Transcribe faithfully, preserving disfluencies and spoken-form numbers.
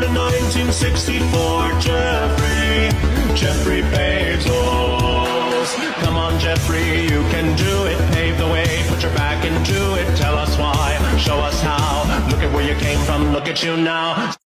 in nineteen sixty-four. Jeffrey, Jeffrey Bezos. Come on, Jeffrey, you can do it. Pave the way, put your back into it. Tell us why, show us how. Look at where you came from, look at you now.